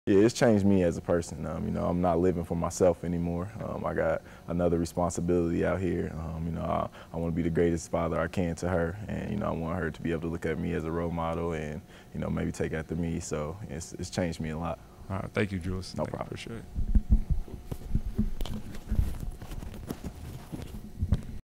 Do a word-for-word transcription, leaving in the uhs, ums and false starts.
Yeah, it's changed me as a person. Um, you know, I'm not living for myself anymore. Um, I got another responsibility out here. Um, you know, I, I want to be the greatest father I can to her, and you know, I want her to be able to look at me as a role model, and you know, maybe take after me. So it's, it's changed me a lot. All right, thank you, Jules. No Thank you. problem. Appreciate it.